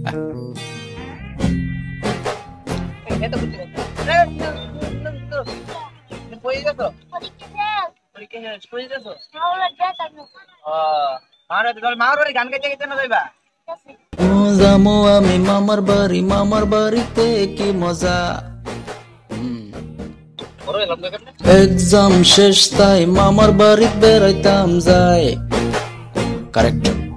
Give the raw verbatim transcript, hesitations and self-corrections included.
এটা বুঝতে কই গেছো পরীক্ষা শেষ কই গেছো ও মার তোর মার বাড়ি গান গাইতে গাইতে না যাইবা যামু আমি মামার বাড়ি মামার বাড়িতে কি মজা এক্সাম শেষ তাই মামার বাড়ি বেড়াইতাম যাই কারেক্ট